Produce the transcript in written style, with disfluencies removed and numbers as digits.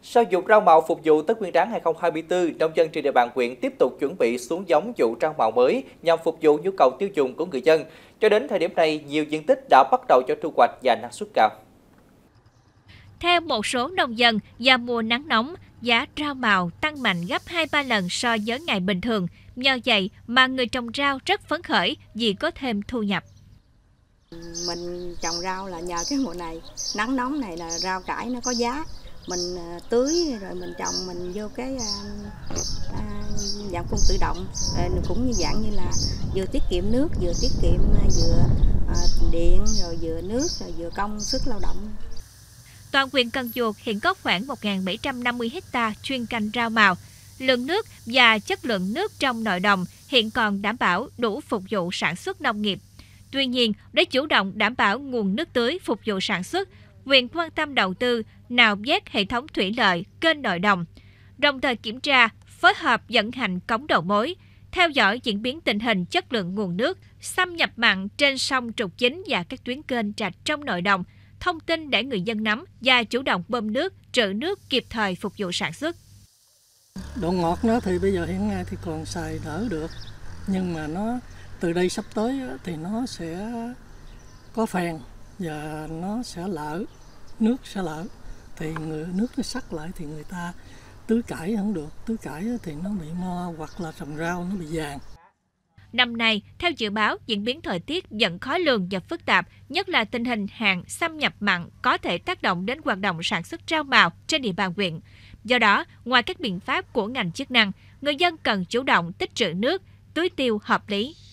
Sau vụ rau màu phục vụ Tết Nguyên đán 2024, nông dân trên địa bàn huyện tiếp tục chuẩn bị xuống giống vụ rau màu mới nhằm phục vụ nhu cầu tiêu dùng của người dân. Cho đến thời điểm này, nhiều diện tích đã bắt đầu cho thu hoạch và năng suất cao. Theo một số nông dân, do mùa nắng nóng, giá rau màu tăng mạnh gấp 2-3 lần so với ngày bình thường. Nhờ vậy mà người trồng rau rất phấn khởi vì có thêm thu nhập. Mình trồng rau là nhờ cái mùa này, nắng nóng này là rau cải nó có giá. Mình tưới rồi mình trồng mình vô cái dạng phun tự động, cũng như dạng như là vừa tiết kiệm nước, vừa tiết kiệm vừa điện, rồi vừa nước, rồi vừa công sức lao động. Toàn huyện Cần Duộc hiện có khoảng 1.750 ha chuyên canh rau màu. Lượng nước và chất lượng nước trong nội đồng hiện còn đảm bảo đủ phục vụ sản xuất nông nghiệp. Tuy nhiên, để chủ động đảm bảo nguồn nước tưới phục vụ sản xuất, huyện quan tâm đầu tư nạo vét hệ thống thủy lợi, kênh nội đồng, đồng thời kiểm tra, phối hợp vận hành cống đầu mối, theo dõi diễn biến tình hình chất lượng nguồn nước, xâm nhập mặn trên sông trục chính và các tuyến kênh rạch trong nội đồng, thông tin để người dân nắm và chủ động bơm nước, trữ nước kịp thời phục vụ sản xuất. Độ ngọt nó thì bây giờ hiện nay thì còn xài đỡ được, nhưng mà nó từ đây sắp tới thì nó sẽ có phèn và nó sẽ lở, nước sẽ lở, thì nước nó sắc lại thì người ta tưới cải không được, tưới cải thì nó bị mo hoặc là trồng rau nó bị vàng. Năm nay, theo dự báo, diễn biến thời tiết vẫn khó lường và phức tạp, nhất là tình hình hạn xâm nhập mặn có thể tác động đến hoạt động sản xuất rau màu trên địa bàn huyện. Do đó, ngoài các biện pháp của ngành chức năng, người dân cần chủ động tích trữ nước, tưới tiêu hợp lý.